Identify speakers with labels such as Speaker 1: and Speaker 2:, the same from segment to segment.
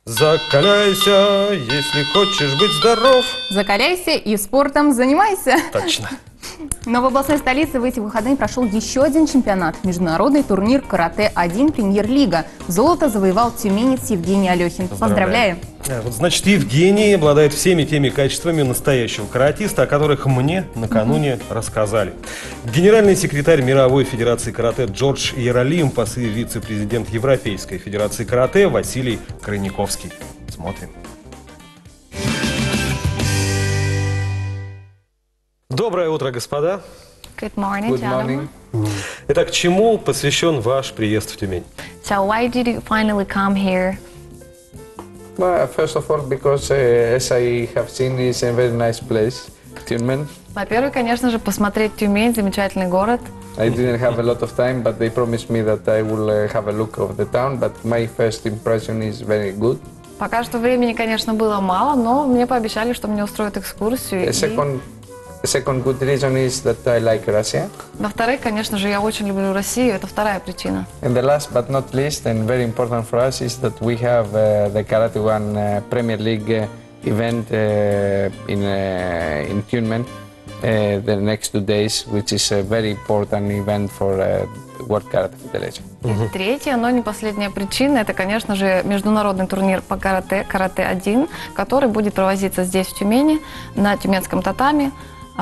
Speaker 1: Закаляйся, если хочешь быть здоров.
Speaker 2: Закаляйся и спортом занимайся.
Speaker 1: Точно.
Speaker 2: Но в областной столице в эти выходные прошел еще один чемпионат. Международный турнир «Карате-1» Премьер-лига. Золото завоевал тюменец Евгений Алехин. Поздравляем!
Speaker 1: Вот, значит, Евгений обладает всеми теми качествами настоящего каратиста, о которых мне накануне рассказали. Генеральный секретарь Мировой Федерации карате Джордж Яролимпас и вице-президент Европейской Федерации карате Василий Крайниковский. Смотрим. Доброе утро, господа.
Speaker 2: Good morning,
Speaker 3: Good morning.
Speaker 1: Итак, чему посвящен ваш приезд в Тюмень?
Speaker 2: So why did you finally come here?
Speaker 3: Well, first of all, because as I have seen, it's a very nice place, Tyumen.
Speaker 2: Во-первых, конечно же, посмотреть Тюмень, замечательный город.
Speaker 3: I didn't have a lot of time, but they promised me that I will have a look of the town. But my first impression is very good.
Speaker 2: Пока что времени, конечно, было мало, но мне пообещали, что мне устроят экскурсию.
Speaker 3: The second good reason is that I like Russia.
Speaker 2: Во-вторых, конечно же, я очень люблю Россию, это вторая причина.
Speaker 3: And the last but not least, and very important for us, is that we have the Karate One Premier League event in Tyumen the next 2 days, which is a very important event for World Karate Federation.
Speaker 2: И третья, но не последняя причина, это, конечно же, международный турнир по карате, «Карате-1», который будет проводиться здесь, в Тюмени, на тюменском татами.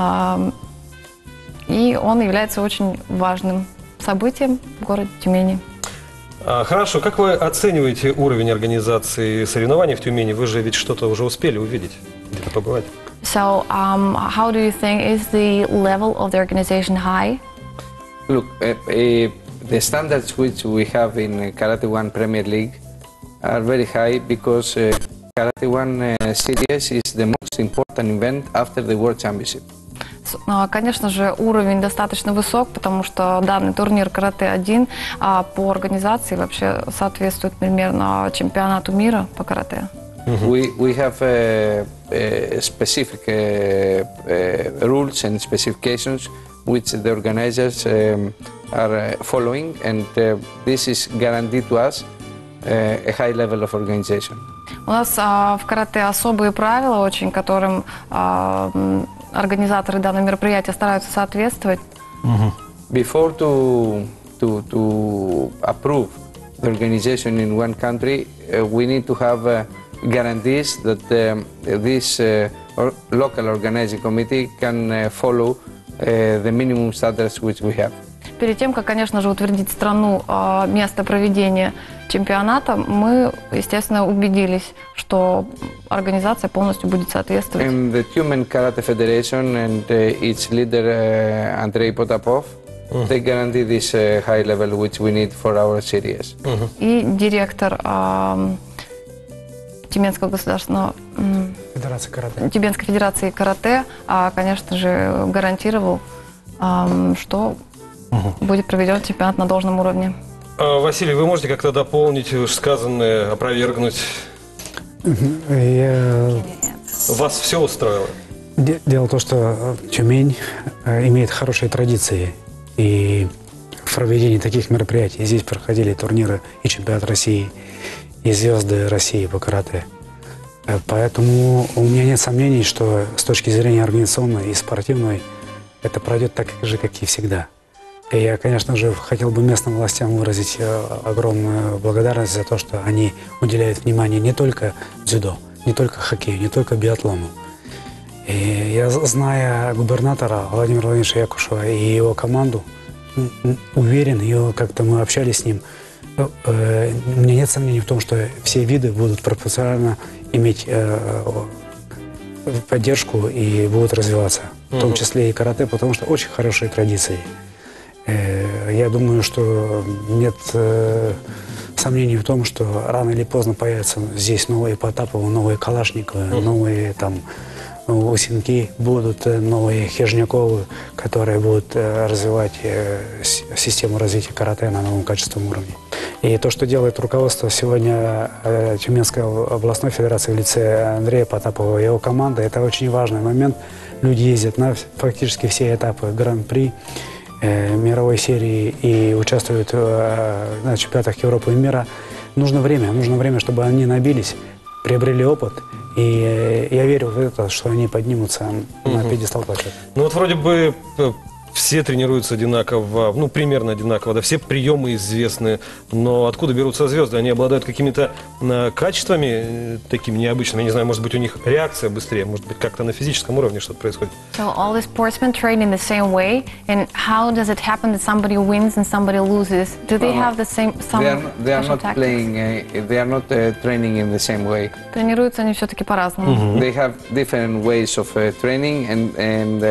Speaker 2: И он является очень важным событием в городе Тюмени.
Speaker 1: Хорошо, как вы оцениваете уровень организации соревнований в Тюмени? Вы же ведь что-то уже успели увидеть, где-то побывать.
Speaker 2: So, how do you think is the level of the organization high?
Speaker 3: Look, the standards which we have in Karate One Premier League are very high because Karate One series is the most important event after the World Championship.
Speaker 2: Конечно же, уровень достаточно высок, потому что данный турнир «Карате-1» по организации вообще соответствует примерно чемпионату мира по карате.
Speaker 3: We have specific rules and specifications which the organizers are following, and this is guaranteed to us a high level of organization.
Speaker 2: У нас в карате особые правила, очень которым организаторы данного мероприятия стараются соответствовать.
Speaker 3: Before to approve the organization in one country, we need to have guarantees that this local organizing committee can follow the minimum standards which we have.
Speaker 2: Перед тем, как, конечно же, утвердить страну, место проведения чемпионата, мы, естественно, убедились, что организация полностью будет соответствовать.
Speaker 3: And the Tyumen Karate Federation and its leader Andrei Potapov, they guarantee this high level which we need for our series.
Speaker 2: И директор Тюменского государственного Тюменской федерации карате, конечно же, гарантировал, что будет проведен чемпионат на должном уровне.
Speaker 1: Василий, вы можете как-то дополнить сказанное, опровергнуть? Вас все устроило?
Speaker 4: Дело в том, что Тюмень имеет хорошие традиции, и в проведении таких мероприятий здесь проходили турниры и чемпионат России, и звезды России по карате. Поэтому у меня нет сомнений, что с точки зрения организационной и спортивной это пройдет так же, как и всегда. И я, конечно же, хотел бы местным властям выразить огромную благодарность за то, что они уделяют внимание не только дзюдо, не только хоккею, не только биатлону. И я, зная губернатора Владимира Владимировича Якушева и его команду, уверен, и как-то мы общались с ним, у меня нет сомнений в том, что все виды будут пропорционально иметь поддержку и будут развиваться, в том числе и карате, потому что очень хорошие традиции. Я думаю, что нет сомнений в том, что рано или поздно появятся здесь новые Потаповы, новые Калашниковы, новые там Усенки, будут новые Хижняковы, которые будут развивать систему развития карате на новом качественном уровне. И то, что делает руководство сегодня Тюменской областной федерации в лице Андрея Потапова и его команды, это очень важный момент. Люди ездят на фактически все этапы Гран-при мировой серии и участвуют на чемпионатах Европы и мира нужно время, чтобы они набились, приобрели опыт. И я верю в это, что они поднимутся на пьедестал почета.
Speaker 1: Ну вот вроде бы все тренируются одинаково, ну примерно одинаково, да, все приемы известны, но откуда берутся звезды? Они обладают какими-то качествами такими необычными, я не знаю, может быть у них реакция быстрее, может быть как-то на физическом уровне что-то происходит.
Speaker 2: So all the sportsmen train in the same way, and how does it happen that somebody wins and somebody loses? Do they have the same
Speaker 3: They are
Speaker 2: special
Speaker 3: not
Speaker 2: tactics?
Speaker 3: playing. They are not training in the same way.
Speaker 2: Тренируются они все-таки по-разному.
Speaker 3: They have different ways of training, and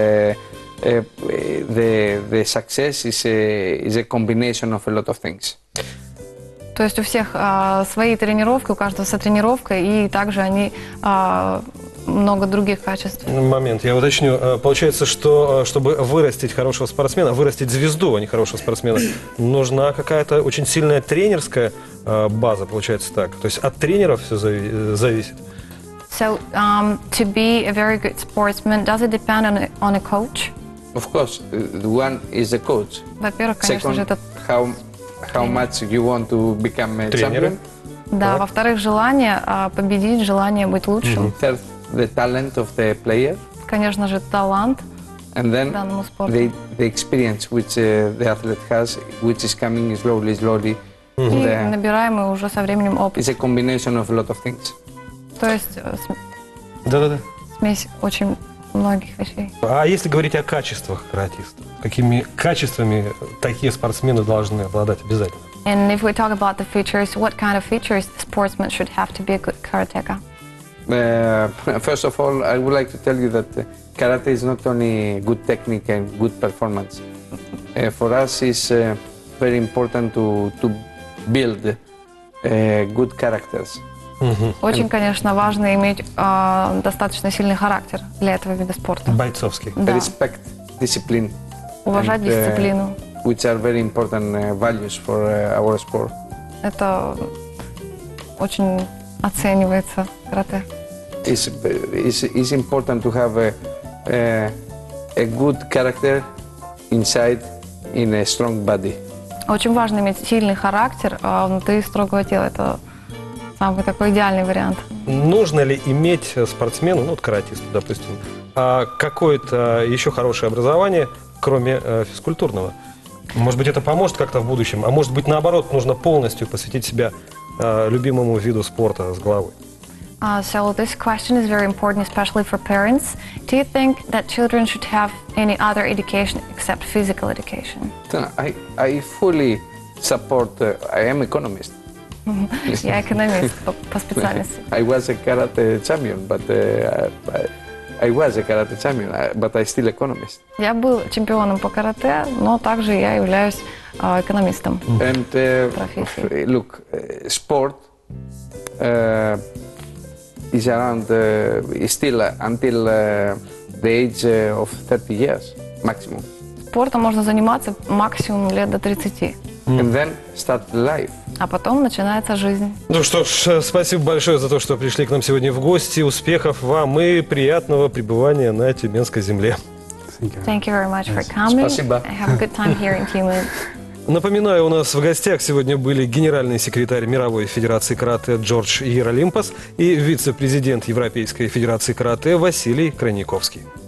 Speaker 3: the success is a combination of a lot of things.
Speaker 2: То есть у всех свои тренировки, у каждого своя тренировка, и также они много других качеств.
Speaker 1: Момент, я уточню. Получается, что чтобы вырастить хорошего спортсмена, вырастить звезду, а не хорошего спортсмена, нужна какая-то очень сильная тренерская база, получается так. То есть от тренеров все зависит.
Speaker 2: So to be a very good sportsman, does it depend on a coach?
Speaker 3: Of course, one is the coach.
Speaker 2: Во-первых, конечно же,
Speaker 3: Second,
Speaker 2: это
Speaker 3: how much you want to become a
Speaker 1: Тренеры.
Speaker 3: champion.
Speaker 2: да. Во-вторых, желание победить, желание быть лучшим.
Speaker 3: Third, the talent of the player,
Speaker 2: Конечно же, талант.
Speaker 3: and then
Speaker 2: Данному спорту.
Speaker 3: the experience which the athlete has, which is coming slowly.
Speaker 2: И набираемый уже со временем опыт.
Speaker 3: It's a combination of a lot of things.
Speaker 2: То есть
Speaker 1: Да-да-да.
Speaker 2: смесь очень многих вещей.
Speaker 1: А если говорить о качествах каратиста, какими качествами такие спортсмены должны обладать обязательно?
Speaker 2: And if we talk about the features, what kind of features the sportsman should have to be a good karateka?
Speaker 3: First of all, I would like to tell you that karate is not only good technique and good performance. For us, it's very important to build good characters.
Speaker 2: Очень, конечно, важно иметь достаточно сильный характер для этого вида спорта.
Speaker 1: Бойцовский.
Speaker 2: Да.
Speaker 3: Respect, discipline,
Speaker 2: Уважать
Speaker 3: and,
Speaker 2: дисциплину.
Speaker 3: which are very important values for our sport.
Speaker 2: Это очень оценивается в карате.
Speaker 3: It's important to have a good character inside in a strong body.
Speaker 2: Очень важно иметь сильный характер внутри строгого тела. Это самый такой идеальный вариант.
Speaker 1: Нужно ли иметь спортсмену, ну вот каратисту, допустим, какое-то еще хорошее образование, кроме физкультурного? Может быть, это поможет как-то в будущем, а может быть, наоборот, нужно полностью посвятить себя любимому виду спорта с головой?
Speaker 2: So this question is very important, especially for parents. Do you think that children should have any other education except physical education?
Speaker 3: I fully support. I am economist.
Speaker 2: Я экономист по специальности.
Speaker 3: I was a karate champion, but I still economist.
Speaker 2: Я был чемпионом по карате, но также я являюсь экономистом.
Speaker 3: And
Speaker 2: Профессии.
Speaker 3: look, sport is around is still until the age of 30 years maximum,
Speaker 2: Спортом можно заниматься максимум лет до 30,
Speaker 3: and then start life.
Speaker 2: а потом начинается жизнь.
Speaker 1: Ну что ж, спасибо большое за то, что пришли к нам сегодня в гости. Успехов вам и приятного пребывания на Тюменской земле.
Speaker 2: Thank you very much for coming.
Speaker 3: Спасибо.
Speaker 2: I have a good time here in Tyumen.
Speaker 1: Напоминаю, у нас в гостях сегодня были генеральный секретарь Мировой Федерации карате Джордж Иеролимпос и вице-президент Европейской Федерации карате Василий Крайниковский.